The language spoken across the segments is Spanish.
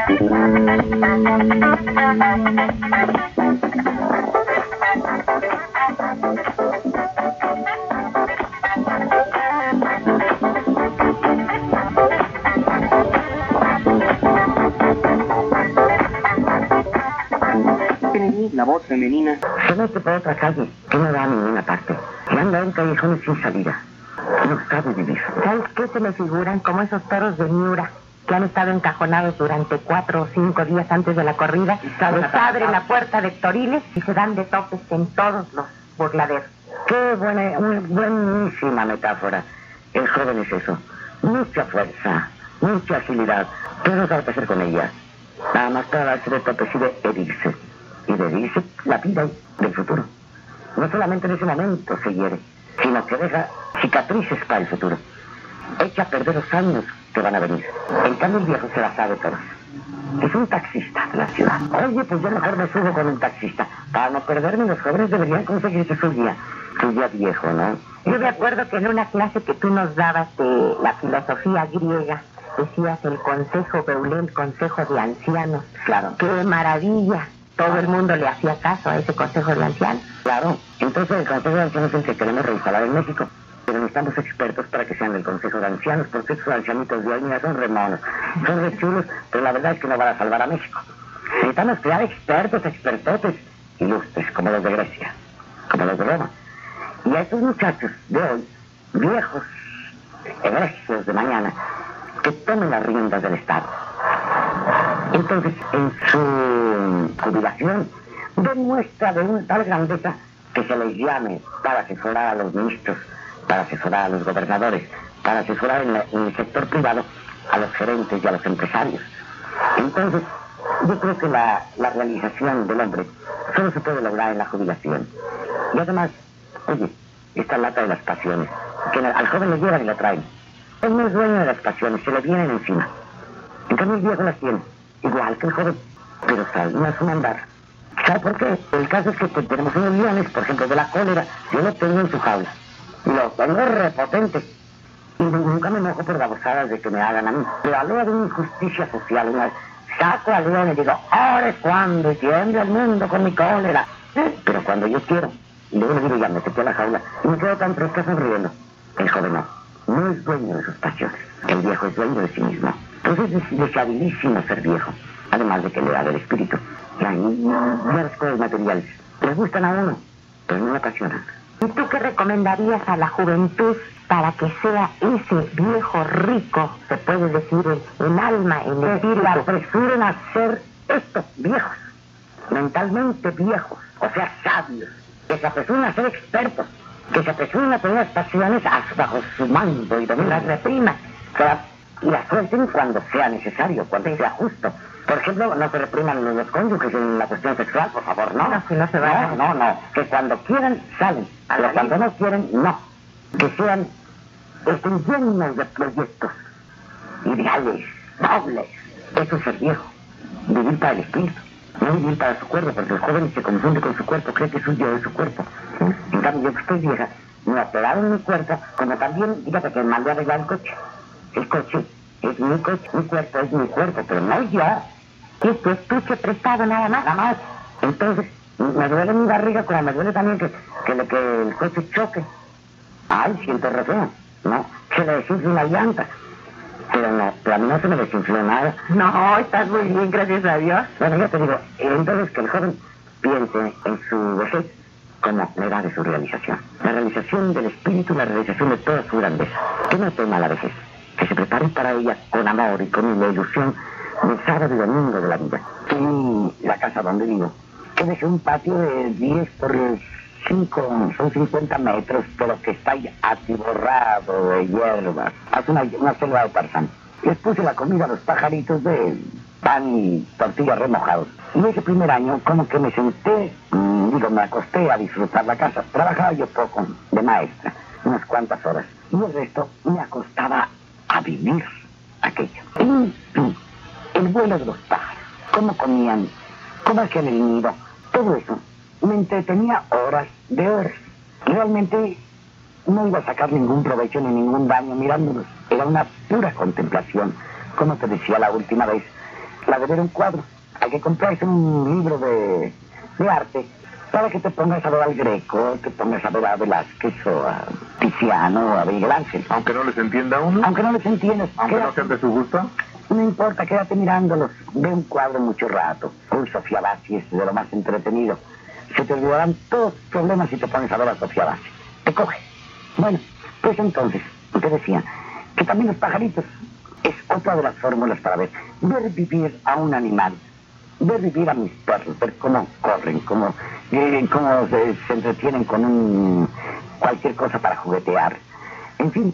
La voz femenina se mete por otra calle que no va a ninguna parte y anda en callejones sin salida. No sabe vivir. ¿Sabes qué se me figuran? Como esos toros de Miura que han estado encajonados durante 4 o 5 días antes de la corrida. Les abren la puerta de Toriles y se dan de topes en todos los burladeros. Qué buenísima metáfora. El joven es eso. Mucha fuerza, mucha agilidad. Todo sabe qué hacer con ella. Nada más para darse de topes y de herirse. Y de herirse la vida del futuro. No solamente en ese momento se hiere, sino que deja cicatrices para el futuro. Echa a perder los años que van a venir. En cambio el viejo se la sabe todas. Es un taxista de la ciudad. Oye, pues yo mejor me subo con un taxista. Para no perderme, los jóvenes deberían conseguirse su guía viejo, ¿no? Yo me acuerdo que en una clase que tú nos dabas de la filosofía griega, decías el consejo Beulé, el consejo de ancianos. Claro. ¡Qué maravilla! Todo el mundo le hacía caso a ese consejo de ancianos. Claro. Entonces el consejo de ancianos es el que queremos reinstalar en México. Pero necesitamos expertos para que sean del consejo de ancianos, porque esos ancianitos de hoy, mira, son re monos, son re chulos, pero la verdad es que no van a salvar a México. Necesitamos crear expertos, expertotes, ilustres, como los de Grecia, como los de Roma. Y a estos muchachos de hoy, viejos, egregios de mañana, que tomen las riendas del Estado. Entonces, en su jubilación, demuestra de una tal grandeza que se les llame para asesorar a los ministros, para asesorar a los gobernadores, para asesorar en el sector privado a los gerentes y a los empresarios. Entonces, yo creo que la realización del hombre solo se puede lograr en la jubilación. Y además, oye, esta lata de las pasiones, que al joven le llevan y la traen. Él no es dueño de las pasiones, se le vienen encima. En cambio el viejo las tiene, igual que el joven, pero sabe no es un andar. ¿Sabe por qué? El caso es que tenemos unos leones, por ejemplo, de la cólera, yo lo tengo en su jaula. Y lo tengo repotente. Y nunca me enojo por babosadas de que me hagan a mí. Pero a la hora de una injusticia social, saco al león y digo, ahora es cuando, y tiembla el mundo con mi cólera. Pero cuando yo quiero, y luego le digo, ya, métete a la jaula, y me quedo tan fresca sonriendo. El joven no es dueño de sus pasiones. El viejo es dueño de sí mismo. Entonces es deseabilísimo ser viejo, además de que le da el espíritu. Ya las cosas materiales les gustan a uno, pero no le apasionan. ¿Y tú qué recomendarías a la juventud para que sea ese viejo rico, se puede decir, en alma, en espíritu? Que apresuren a ser estos viejos, mentalmente viejos, o sea, sabios, que se apresuren a ser expertos, que se apresuren a tener las pasiones bajo su mando y dominio. Las repriman. Y las suelten cuando sea necesario, cuando sea justo. Por ejemplo, no se repriman los cónyuges en la cuestión sexual, por favor, no. No, si no se va. No. Que cuando quieran, salen. Pero cuando no quieren, no. Que sean llenos de proyectos, ideales, nobles. Eso es ser viejo. Vivir para el espíritu, no vivir para su cuerpo, porque el joven se confunde con su cuerpo, cree que soy yo de su cuerpo. En cambio, yo que estoy vieja, me operaron mi cuerpo, como también, fíjate que mandé a arreglar el coche. El coche es mi coche, mi cuerpo es mi cuerpo, pero no yo. Esto es estuche prestado nada más. Entonces, me duele mi barriga, como me duele también que el coche choque. Ay, siento re feo, ¿no? Se le desinfla una llanta. Pero a mí no se me desinfló nada. No, estás muy bien, gracias a Dios. Bueno, yo te digo, entonces que el joven piense en su vejez como la edad de su realización. La realización del espíritu, la realización de toda su grandeza. Que no tema la vejez. Que se preparen para ella con amor y con la ilusión del sábado y domingo de la vida. Y la casa donde vivo, que es un patio de 10 por 5, son 50 metros, pero que está atiborrado de hierbas. Hace una selva de tarzán. Les puse la comida a los pajaritos de pan y tortillas remojados. Y ese primer año, como que me senté, me acosté a disfrutar la casa. Trabajaba yo poco de maestra, unas cuantas horas. Y el resto me acostaba a vivir aquello. El vuelo de los pájaros, cómo comían, cómo hacían el nido, todo eso me entretenía horas de horas. Realmente no iba a sacar ningún provecho ni ningún daño mirándolos. Era una pura contemplación. Como te decía la última vez, la de ver un cuadro. Hay que comprarse un libro de arte para que te pongas a ver al Greco, te pongas a ver a Velázquez o a Tiziano o a Miguel Ángel. Aunque no les entienda uno. Aunque no les entiendas. Aunque no sean de su gusto. No importa, quédate mirándolos. Ve un cuadro mucho rato. Uy, Sofía Bassi es de lo más entretenido. Se te olvidarán todos los problemas si te pones a ver a Sofía Bassi. Te coge. Bueno, pues entonces, te decía que también los pajaritos es otra de las fórmulas para ver vivir a un animal, ver vivir a mis perros, ver cómo corren, cómo se entretienen con cualquier cosa para juguetear. En fin,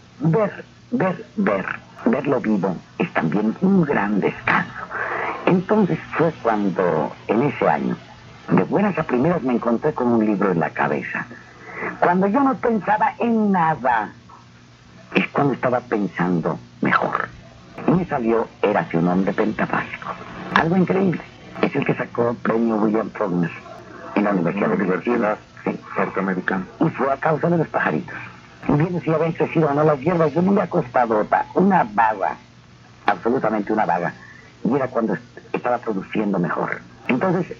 verlo vivo es también un gran descanso. Entonces fue cuando, en ese año, de buenas a primeras me encontré con un libro en la cabeza. Cuando yo no pensaba en nada, es cuando estaba pensando mejor. Y me salió Érase un hombre pentafásico. Algo increíble. Es el que sacó el premio William Faulkner en la Universidad Norteamericana. Y fue a causa de los pajaritos. Y bien si habían crecido o no las hierbas, yo no me acostado una vaga, absolutamente una vaga. Y era cuando estaba produciendo mejor. Entonces,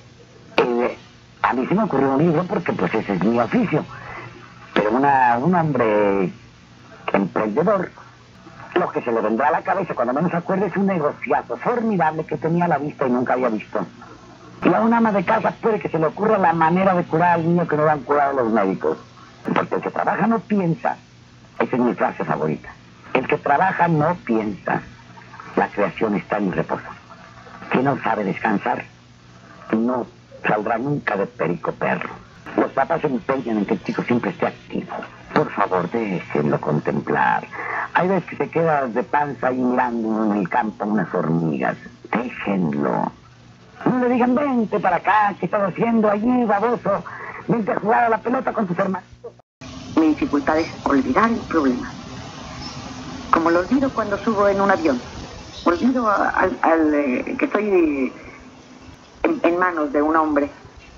a mí se me ocurrió un libro porque pues ese es mi oficio. Pero un hombre emprendedor, lo que se le vendrá a la cabeza cuando menos se acuerde es un negociazo formidable que tenía a la vista y nunca había visto. Y a una ama de casa puede que se le ocurra la manera de curar al niño que no lo han curado los médicos. Porque el que trabaja no piensa. Esa es mi frase favorita. El que trabaja no piensa. La creación está en reposo. Quien no sabe descansar no saldrá nunca de perico perro. Los papás se empeñan en que el chico siempre esté activo. Por favor, déjenlo contemplar. Hay veces que se queda de panza ahí mirando en el campo unas hormigas. Déjenlo. No le digan, vente para acá, ¿qué estás haciendo allí, baboso? Vente a jugar a la pelota con tus hermanos. Mi dificultad es olvidar el problema. Como lo olvido cuando subo en un avión. Olvido que estoy en manos de un hombre.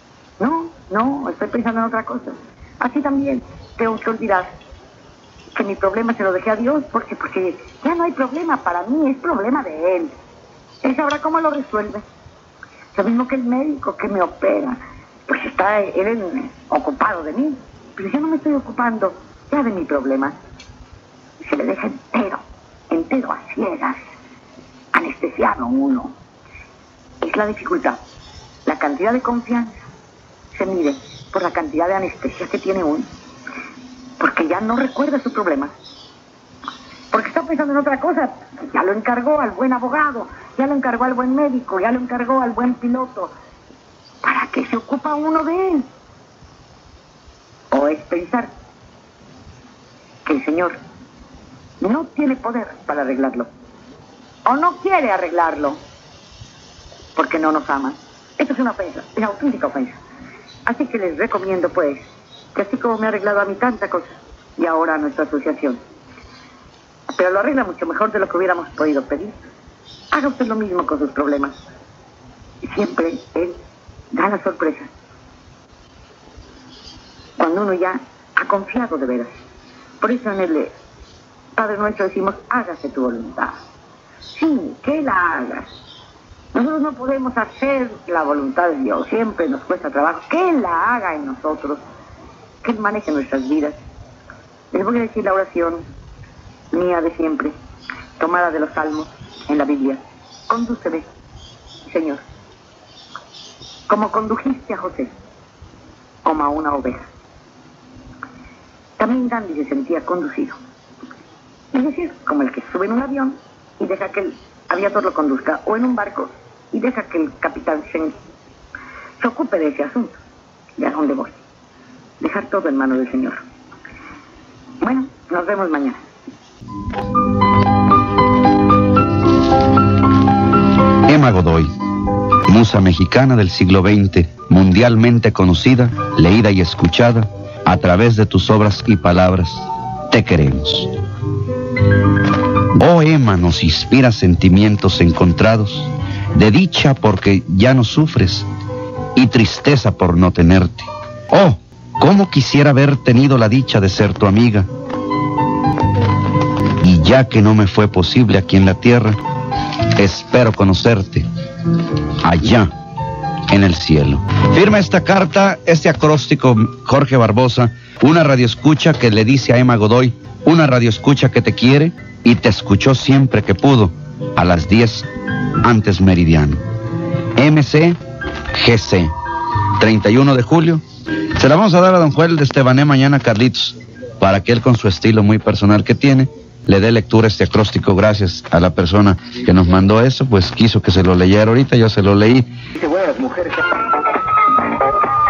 No, estoy pensando en otra cosa. Así también tengo que olvidar que mi problema se lo dejé a Dios, porque ya no hay problema para mí, es problema de Él. Él sabrá cómo lo resuelve. Lo mismo que el médico que me opera, pues está él ocupado de mí, pero yo no me estoy ocupando ya de mi problema. Se le deja entero a ciegas, anestesiado uno. Es la dificultad. La cantidad de confianza se mide por la cantidad de anestesia que tiene uno, porque ya no recuerda su problema, porque está pensando en otra cosa. Ya lo encargó al buen abogado, ya lo encargó al buen médico, ya lo encargó al buen piloto. ¿Para qué se ocupa uno de él? O es pensar que el Señor no tiene poder para arreglarlo, o no quiere arreglarlo, porque no nos ama. Esto es una ofensa, es una auténtica ofensa. Así que les recomiendo, pues, que así como me ha arreglado a mí tanta cosa, y ahora a nuestra asociación, pero lo arregla mucho mejor de lo que hubiéramos podido pedir, haga usted lo mismo con sus problemas. Y siempre Él da la sorpresa. Cuando uno ya ha confiado de veras. Por eso en el Padre Nuestro decimos, hágase tu voluntad. Sí, que la hagas. Nosotros no podemos hacer la voluntad de Dios, siempre nos cuesta trabajo. Que Él la haga en nosotros, que Él maneje nuestras vidas. Les voy a decir la oración mía de siempre, tomada de los Salmos en la Biblia. Condúceme, Señor, como condujiste a José, como a una oveja. También Gandhi se sentía conducido. Es decir, como el que sube en un avión y deja que el aviador lo conduzca, o en un barco y deja que el capitán se ocupe de ese asunto. ¿De a dónde voy? Dejar todo en manos del Señor. Bueno, nos vemos mañana. Emma Godoy, musa mexicana del siglo XX, mundialmente conocida, leída y escuchada a través de tus obras y palabras. Te queremos. Oh, Emma, nos inspira sentimientos encontrados, de dicha porque ya no sufres y tristeza por no tenerte. Oh, cómo quisiera haber tenido la dicha de ser tu amiga. Y ya que no me fue posible aquí en la tierra, espero conocerte allá en el cielo. Firma esta carta, este acróstico, Jorge Barbosa, una radioescucha que le dice a Emma Godoy, una radioescucha que te quiere y te escuchó siempre que pudo, a las 10 antes meridiano. MCGC, 31 de julio. Se la vamos a dar a don Joel de Estebané mañana, Carlitos, para que él, con su estilo muy personal que tiene, le dé lectura a este acróstico. Gracias a la persona que nos mandó eso, pues quiso que se lo leyera ahorita, yo se lo leí. Dice, bueno, las mujeres...